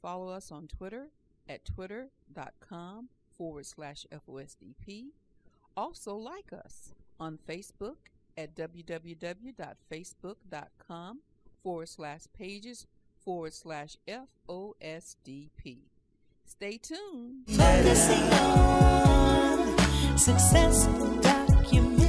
follow us on Twitter at twitter.com/FOSDP. Also like us on Facebook at www.facebook.com/pages/FOSDP. Stay tuned. Success document.